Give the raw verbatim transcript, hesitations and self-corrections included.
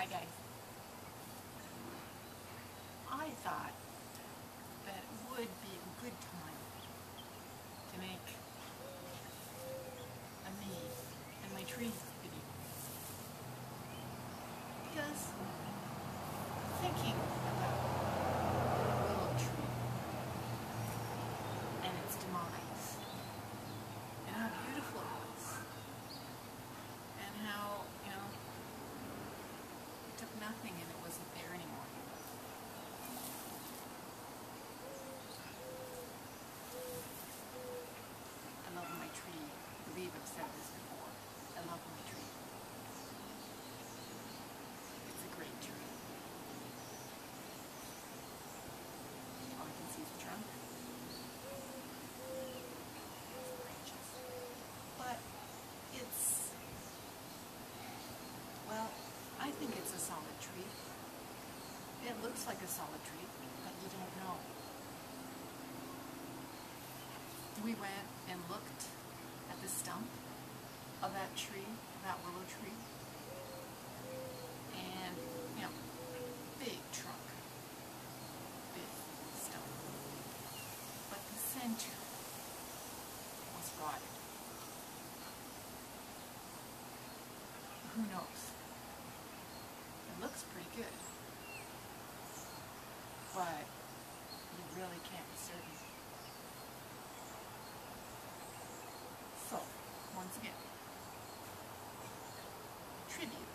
guys. I thought that it would be a good time to make a me and my tree video. Because thinking about the willow tree and its demise and how beautiful it was and how, you know, it took nothing and it wasn't there anymore. I love my tree. I believe I've said this before. I love my tree. It's a great tree. All I can see is the trunk. It's branches. But it's, well, I think it's a solid tree. It looks like a solid tree, but you don't know. We went and looked at the stump of that tree, that willow tree, and, you know, big trunk, big stump, but the center was rotted. Who knows? It looks pretty good, but you really can't be certain. So, once again, tribute